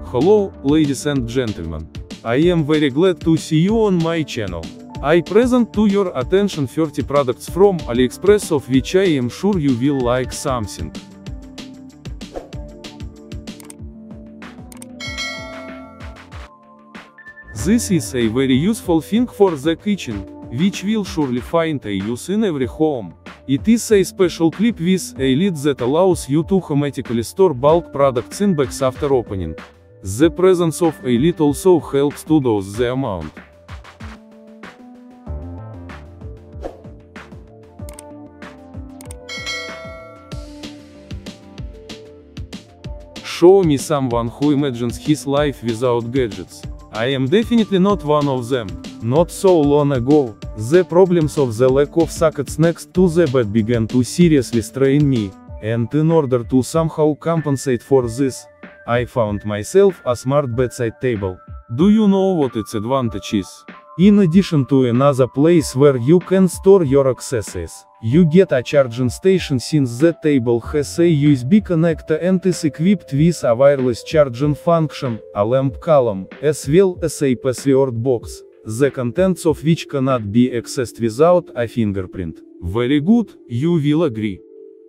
Hello, ladies and gentlemen. I am very glad to see you on my channel. I present to your attention 30 products from AliExpress of which I am sure you will like something. This is a very useful thing for the kitchen, which will surely find a use in every home. It is a special clip with a lid that allows you to automatically store bulk products in bags after opening. The presence of a lid also helps to dose the amount. Show me someone who imagines his life without gadgets. I am definitely not one of them. Not so long ago, the problems of the lack of sockets next to the bed began to seriously strain me, and in order to somehow compensate for this, I found myself a smart bedside table. Do you know what its advantage is? In addition to another place where you can store your accessories, you get a charging station since the table has a USB connector and is equipped with a wireless charging function, a lamp column, as well as a password box, the contents of which cannot be accessed without a fingerprint. Very good, you will agree.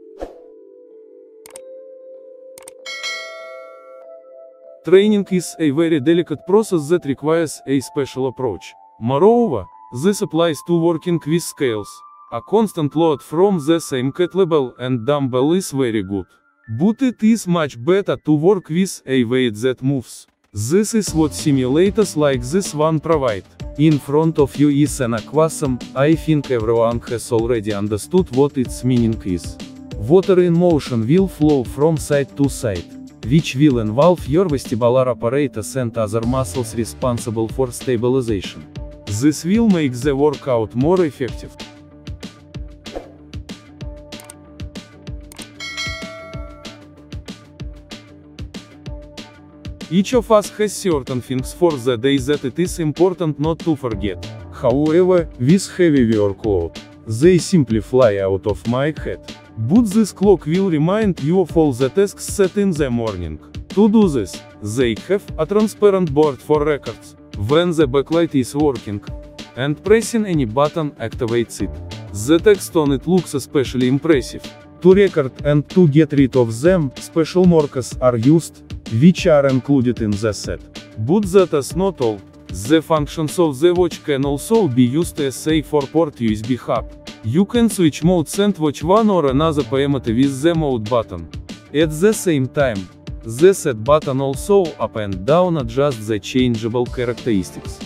Training is a very delicate process that requires a special approach. Moreover, this applies to working with scales. A constant load from the same kettlebell and dumbbell is very good. But it is much better to work with a weight that moves. This is what simulators like this one provide. In front of you is an aquasum. I think everyone has already understood what its meaning is. Water in motion will flow from side to side, which will involve your vestibular apparatus and other muscles responsible for stabilization. This will make the workout more effective. Each of us has certain things for the day that it is important not to forget. However, with heavy workload, they simply fly out of my head. But this clock will remind you of all the tasks set in the morning. To do this, they have a transparent board for records. When the backlight is working, and pressing any button activates it, the text on it looks especially impressive. To record and to get rid of them, special markers are used, which are included in the set. But that is not all. The functions of the watch can also be used as a 4-port USB hub. You can switch modes and watch one or another parameter with the mode button. At the same time, the set button also up and down adjusts the changeable characteristics.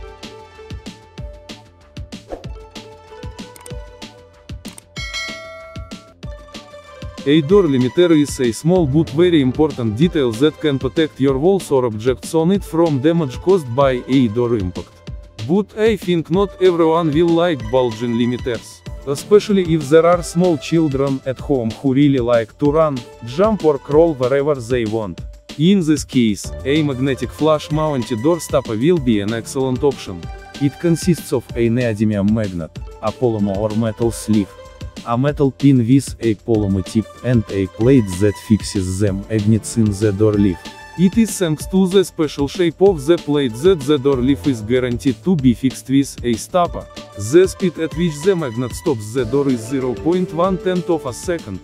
A door limiter is a small but very important detail that can protect your walls or objects on it from damage caused by a door impact. But I think not everyone will like bulging limiters, especially if there are small children at home who really like to run, jump or crawl wherever they want. In this case, a magnetic flush-mounted door stopper will be an excellent option. It consists of a neodymium magnet, a polymer or metal sleeve, a metal pin with a polymer tip, and a plate that fixes the magnets in the door leaf. It is thanks to the special shape of the plate that the door leaf is guaranteed to be fixed with a stopper. The speed at which the magnet stops the door is 0.1/10 of a second.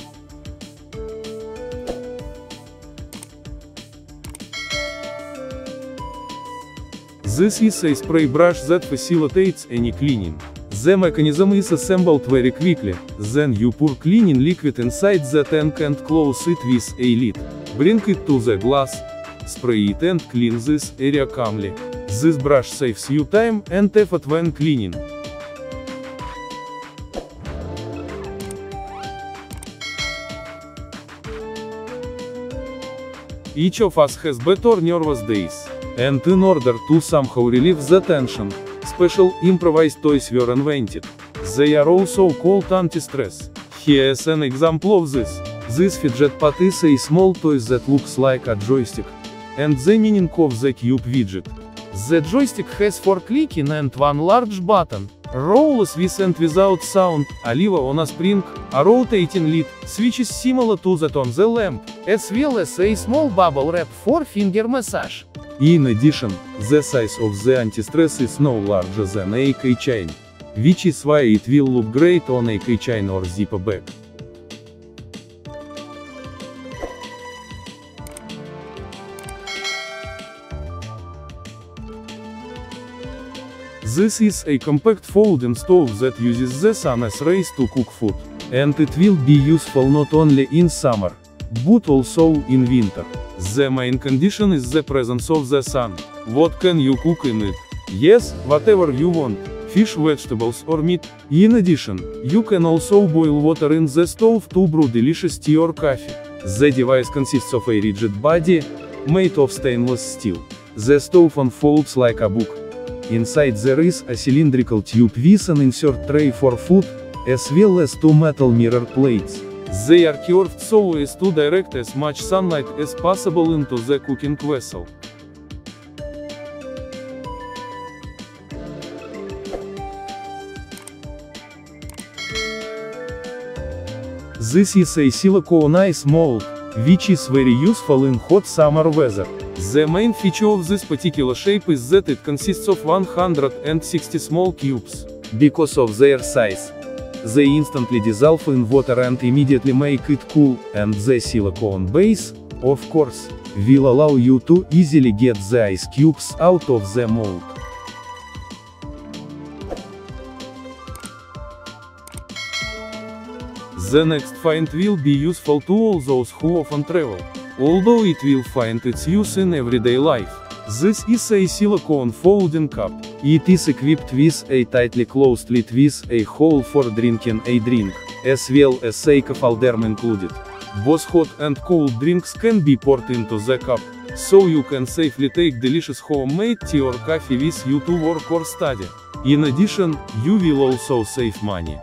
This is a spray brush that facilitates any cleaning. The mechanism is assembled very quickly, then you pour cleaning liquid inside the tank and close it with a lid. Bring it to the glass, spray it and clean this area calmly. This brush saves you time and effort when cleaning. Each of us has bad or nervous days, and in order to somehow relieve the tension, special improvised toys were invented. They are also called anti-stress. Here is an example of this. This fidget pad is a small toy that looks like a joystick, and the meaning of the cube widget. The joystick has 4 clicking and 1 large button, rollless with and without sound, a lever on a spring, a rotating lid, switch is similar to that on the lamp. as well as a small bubble wrap for finger massage. In addition, the size of the anti-stress is no larger than a keychain, which is why it will look great on a keychain or zipper bag. This is a compact folding stove that uses the sun's rays to cook food, and it will be useful not only in summer, but also in winter. The main condition is the presence of the sun. What can you cook in it? Yes, whatever you want, fish, vegetables or meat. In addition, you can also boil water in the stove to brew delicious tea or coffee. The device consists of a rigid body, made of stainless steel. The stove unfolds like a book. Inside there is a cylindrical tube with an insert tray for food, as well as two metal mirror plates. They are curved so as to direct as much sunlight as possible into the cooking vessel. This is a silicone ice mold, which is very useful in hot summer weather. The main feature of this particular shape is that it consists of 160 small cubes. Because of their size, they instantly dissolve in water and immediately make it cool, and the silicone base, of course, will allow you to easily get the ice cubes out of the mold. The next find will be useful to all those who often travel, although it will find its use in everyday life. This is a silicone folding cup. It is equipped with a tightly closed lid with a hole for drinking a drink, as well as a cup holder included. Both hot and cold drinks can be poured into the cup, so you can safely take delicious homemade tea or coffee with you to work or study. In addition, you will also save money.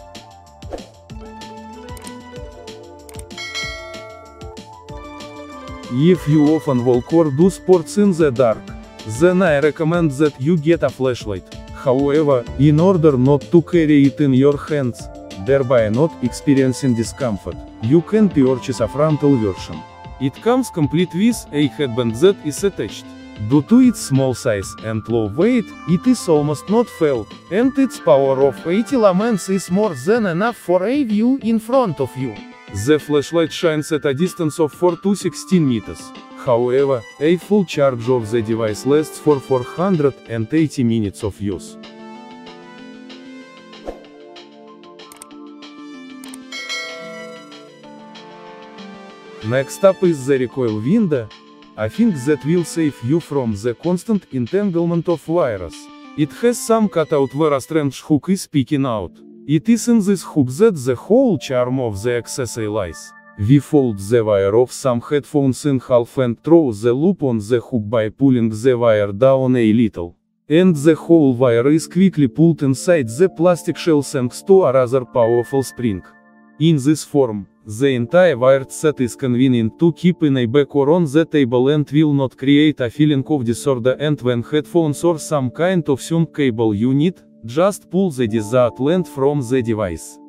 If you often walk or do sports in the dark, then I recommend that you get a flashlight. However, in order not to carry it in your hands, thereby not experiencing discomfort, you can purchase a frontal version. It comes complete with a headband that is attached. Due to its small size and low weight, it is almost not felt, and its power of 80 lumens is more than enough for a view in front of you. The flashlight shines at a distance of 4 to 16 meters. However, a full charge of the device lasts for 480 minutes of use. Next up is the recoil window, a thing that will save you from the constant entanglement of wires. It has some cutout where a strange hook is peeking out. It is in this hook that the whole charm of the accessory lies. We fold the wire of some headphones in half and throw the loop on the hook by pulling the wire down a little. And the whole wire is quickly pulled inside the plastic shell thanks to a rather powerful spring. In this form, the entire wired set is convenient to keep in a bag or on the table and will not create a feeling of disorder, and when headphones or some kind of sync cable you need, just pull the desired length from the device.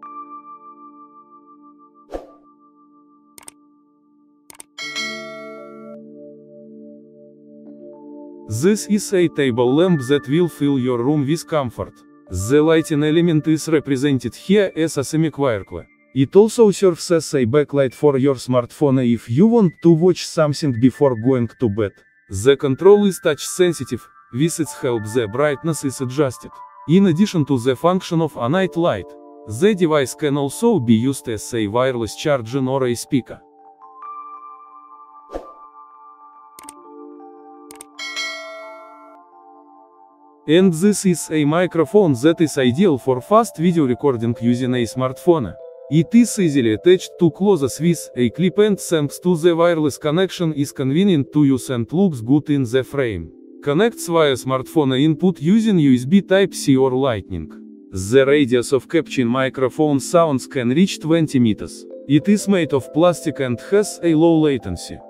This is a table lamp that will fill your room with comfort. The lighting element is represented here as a semi-circle. It also serves as a backlight for your smartphone if you want to watch something before going to bed. The control is touch sensitive. With its help the brightness is adjusted. In addition to the function of a night light, the device can also be used as a wireless charger or a speaker. And this is a microphone that is ideal for fast video recording using a smartphone. It is easily attached to clothes with a clip, and thanks to the wireless connection is convenient to use and looks good in the frame. Connects via smartphone input using USB Type-C or Lightning. The radius of capturing microphone sounds can reach 20 meters. It is made of plastic and has a low latency.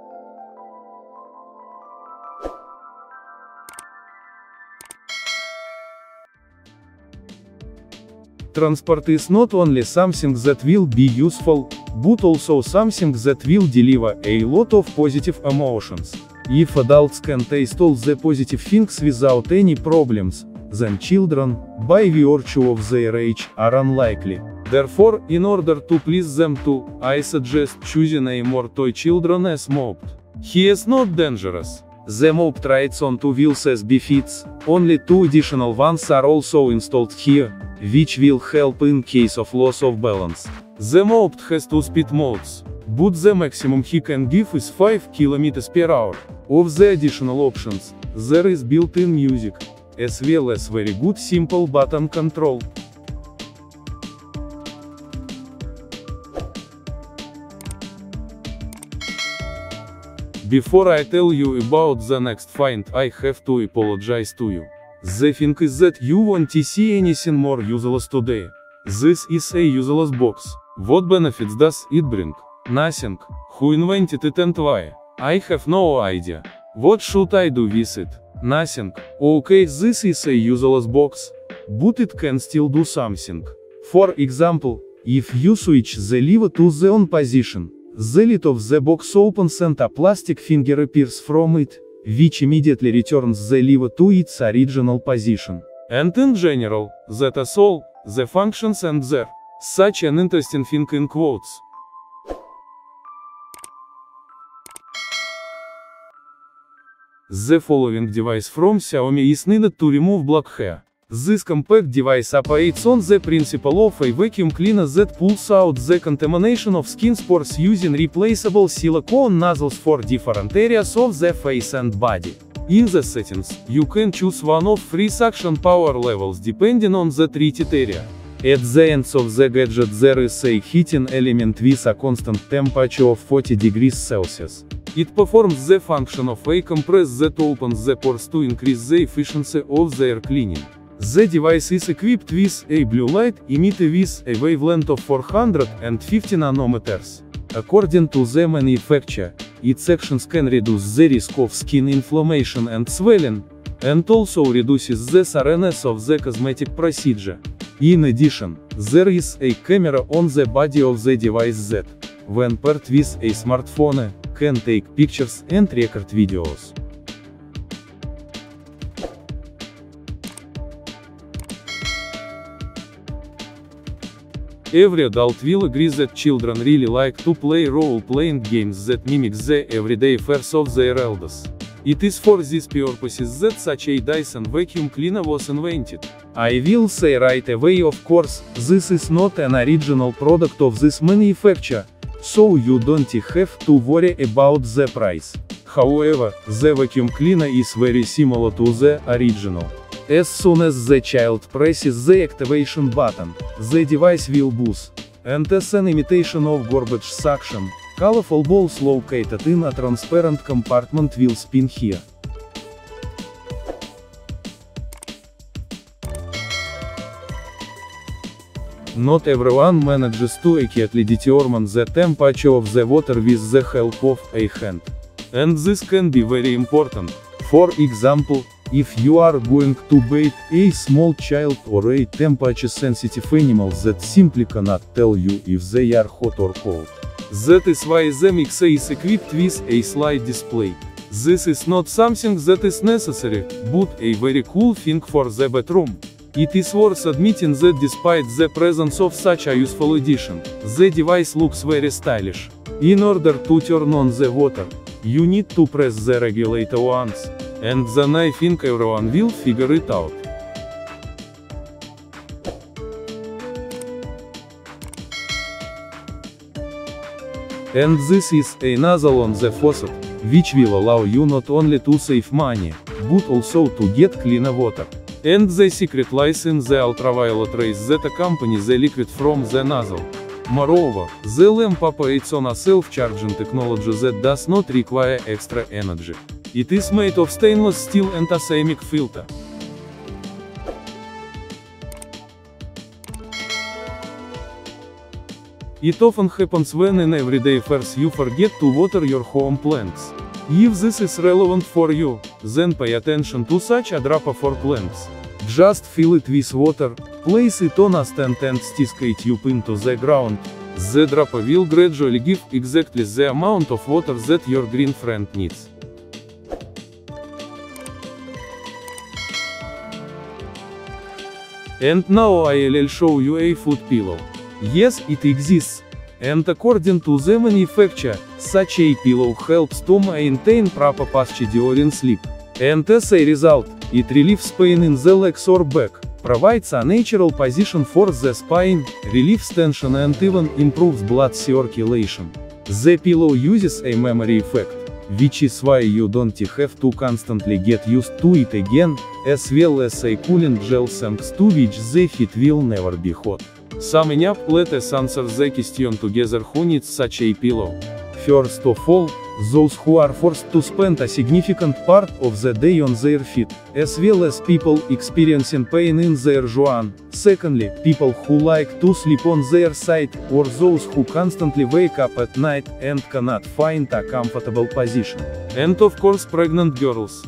Transport is not only something that will be useful, but also something that will deliver a lot of positive emotions. If adults can taste all the positive things without any problems, then children, by virtue of their age, are unlikely. Therefore, in order to please them too, I suggest choosing a more toy children as moped. He is not dangerous. The moped rides on two wheels as befits, only two additional ones are also installed here, which will help in case of loss of balance. The moped has two speed modes, but the maximum he can give is 5 km/h. Of the additional options, there is built-in music, as well as very good simple button control. Before I tell you about the next find, I have to apologize to you. The thing is that you won't see anything more useless today. This is a useless box. What benefits does it bring? Nothing. Who invented it and why? I have no idea. What should I do with it? Nothing. Okay, this is a useless box, but it can still do something. For example, if you switch the lever to the on position, the lid of the box opens and a plastic finger appears from it, which immediately returns the lever to its original position. And in general, that is all, the functions and there. Such an interesting thing in quotes. The following device from Xiaomi is needed to remove black hair. This compact device operates on the principle of a vacuum cleaner that pulls out the contamination of skin pores using replaceable silicone nozzles for different areas of the face and body. In the settings, you can choose one of three suction power levels depending on the treated area. At the ends of the gadget there is a heating element with a constant temperature of 40 degrees Celsius. It performs the function of a compress that opens the pores to increase the efficiency of their cleaning. The device is equipped with a blue light emitter with a wavelength of 450 nanometers. According to the manufacturer, its actions can reduce the risk of skin inflammation and swelling, and also reduces the thoroughness of the cosmetic procedure. In addition, there is a camera on the body of the device that, when paired with a smartphone, can take pictures and record videos. Every adult will agree that children really like to play role-playing games that mimic the everyday affairs of their elders. It is for these purposes that such a Dyson vacuum cleaner was invented. I will say right away, of course, this is not an original product of this manufacturer, so you don't have to worry about the price. However, the vacuum cleaner is very similar to the original. As soon as the child presses the activation button, the device will buzz. And as an imitation of garbage suction, colorful balls located in a transparent compartment will spin here. Not everyone manages to accurately determine the temperature of the water with the help of a hand. And this can be very important. For example, if you are going to bathe a small child or a temperature-sensitive animal that simply cannot tell you if they are hot or cold. That is why the Mixer is equipped with a slide display. This is not something that is necessary, but a very cool thing for the bedroom. It is worth admitting that despite the presence of such a useful addition, the device looks very stylish. In order to turn on the water, you need to press the regulator once. And then I think everyone will figure it out. And this is a nozzle on the faucet, which will allow you not only to save money, but also to get cleaner water. And the secret lies in the ultraviolet rays that accompany the liquid from the nozzle. Moreover, the lamp operates on a self-charging technology that does not require extra energy. It is made of stainless steel and a ceramic filter. It often happens when in everyday affairs you forget to water your home plants. If this is relevant for you, then pay attention to such a dropper for plants. Just fill it with water, place it on a stand and stick a tube into the ground, The drop will gradually give exactly the amount of water that your green friend needs. And now I'll show you a foot pillow. Yes, it exists. And according to the manufacturer, such a pillow helps to maintain proper posture during sleep. And as a result, it relieves pain in the legs or back, provides a natural position for the spine, relieves tension and even improves blood circulation. The pillow uses a memory effect, which is why you don't have to constantly get used to it again, as well as a cooling gel thanks to which the feet will never be hot. Summing up, let us answer the question together: who needs such a pillow? First of all, those who are forced to spend a significant part of the day on their feet, as well as people experiencing pain in their joint. Secondly, people who like to sleep on their side, or those who constantly wake up at night and cannot find a comfortable position. And of course, pregnant girls.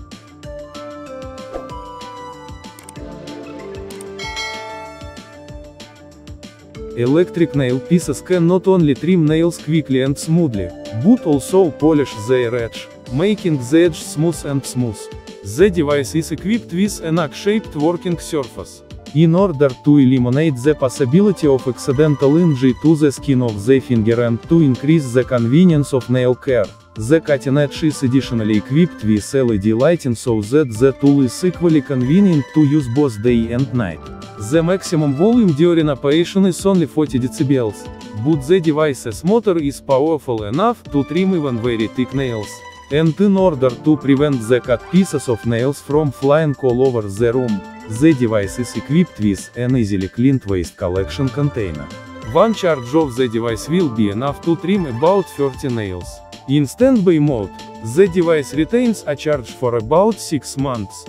Electric nail pieces can not only trim nails quickly and smoothly, but also polish their edge, making the edge smooth and smooth. The device is equipped with an egg-shaped working surface. In order to eliminate the possibility of accidental injury to the skin of the finger and to increase the convenience of nail care, the cutting edge is additionally equipped with LED lighting so that the tool is equally convenient to use both day and night. The maximum volume during operation is only 40 dB, but the device's motor is powerful enough to trim even very thick nails. And in order to prevent the cut pieces of nails from flying all over the room, the device is equipped with an easily cleaned waste collection container. One charge of the device will be enough to trim about 30 nails. In standby mode, the device retains a charge for about 6 months.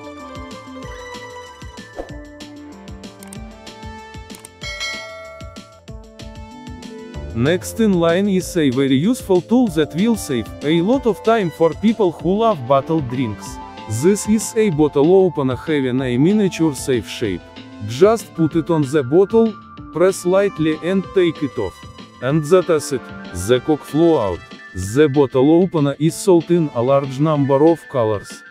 Next in line is a very useful tool that will save a lot of time for people who love bottled drinks. This is a bottle opener having a miniature safe shape. Just put it on the bottle, press lightly and take it off. And that is it. The cork flew out. The bottle opener is sold in a large number of colors.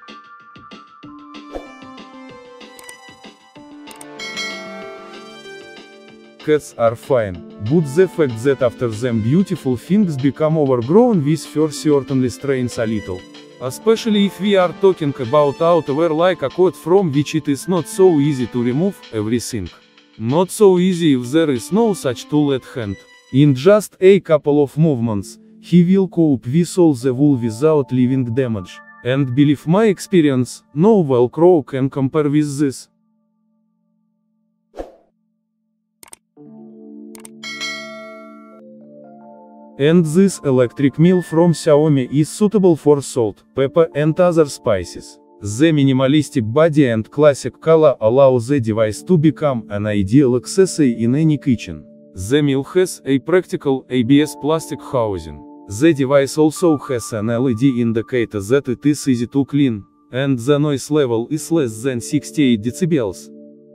Cats are fine, but the fact that after them beautiful things become overgrown with fur certainly strains a little. Especially if we are talking about outerwear like a coat from which it is not so easy to remove everything. Not so easy if there is no such tool at hand. In just a couple of movements, he will cope with all the wool without leaving damage. And believe my experience, no Velcro can compare with this. And this electric mill from Xiaomi is suitable for salt, pepper and other spices. The minimalistic body and classic color allow the device to become an ideal accessory in any kitchen. The mill has a practical ABS plastic housing. The device also has an LED indicator that it is easy to clean, and the noise level is less than 68 dB.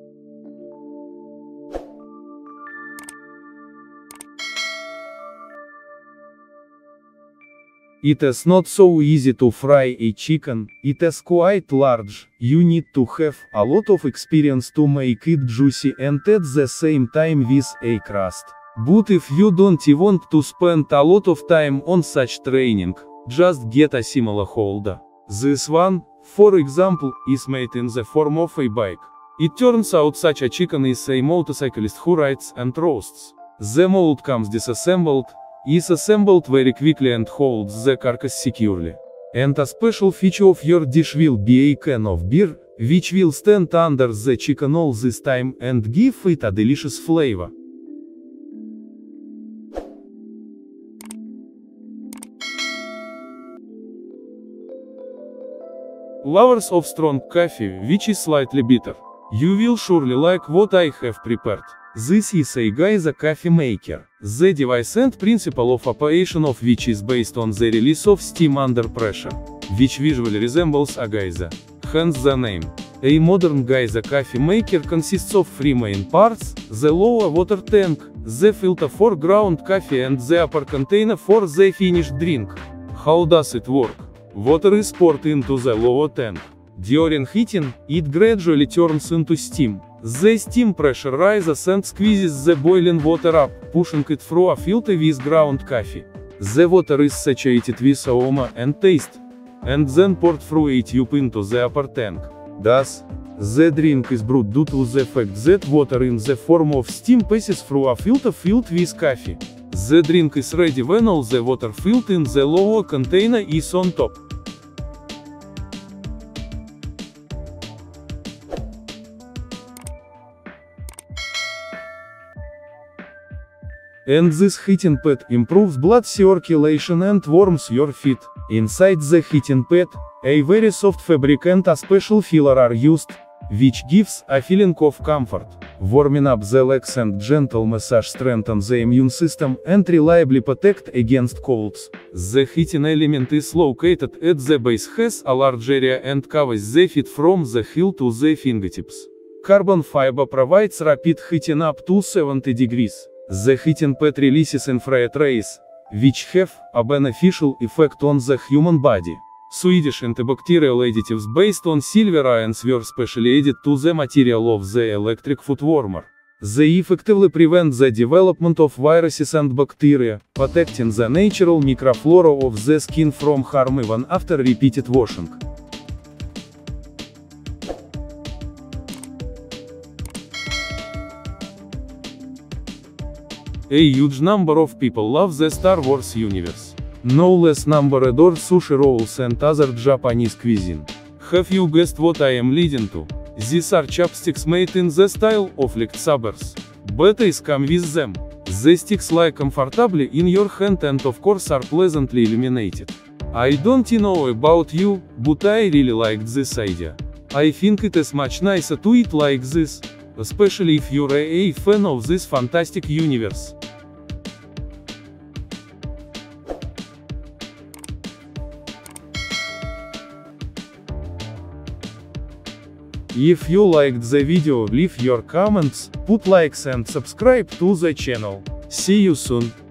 It is not so easy to fry a chicken, it is quite large, you need to have a lot of experience to make it juicy and at the same time with a crust. But if you don't want to spend a lot of time on such training, just get a similar holder. This one, for example, is made in the form of a bike. It turns out such a chicken is a motorcyclist who rides and roasts. The mold comes disassembled, is assembled very quickly and holds the carcass securely. And a special feature of your dish will be a can of beer, which will stand under the chicken all this time and give it a delicious flavor. Lovers of strong coffee, which is slightly bitter, you will surely like what I have prepared. This is a Geyser coffee maker, the device and principle of operation of which is based on the release of steam under pressure, which visually resembles a geyser, hence the name. A modern geyser coffee maker consists of three main parts: the lower water tank, the filter for ground coffee and the upper container for the finished drink. How does it work? Water is poured into the lower tank. During heating, it gradually turns into steam. The steam pressure rises and squeezes the boiling water up, pushing it through a filter with ground coffee. The water is saturated with aroma and taste, and then poured through a tube into the upper tank. Thus, the drink is brewed due to the fact that water in the form of steam passes through a filter filled with coffee. The drink is ready when all the water filled in the lower container is on top. And this heating pad improves blood circulation and warms your feet. Inside the heating pad, a very soft fabric and a special filler are used, which gives a feeling of comfort. Warming up the legs and gentle massage strengthens the immune system and reliably protect against colds. The heating element is located at the base, has a large area and covers the feet from the heel to the fingertips. Carbon fiber provides rapid heating up to 70 degrees. The heating pad releases infrared rays, which have a beneficial effect on the human body. Swedish antibacterial additives based on silver ions were specially added to the material of the electric foot warmer. They effectively prevent the development of viruses and bacteria, protecting the natural microflora of the skin from harm even after repeated washing. A huge number of people love the Star Wars universe. No less number adore sushi rolls and other Japanese cuisine. Have you guessed what I am leading to? These are chopsticks made in the style of lightsabers. Batteries come with them. The sticks lie comfortably in your hand and of course are pleasantly illuminated. I don't know about you, but I really liked this idea. I think it is much nicer to eat like this, especially if you're a fan of this fantastic universe. If you liked the video, leave your comments, put likes and subscribe to the channel. See you soon.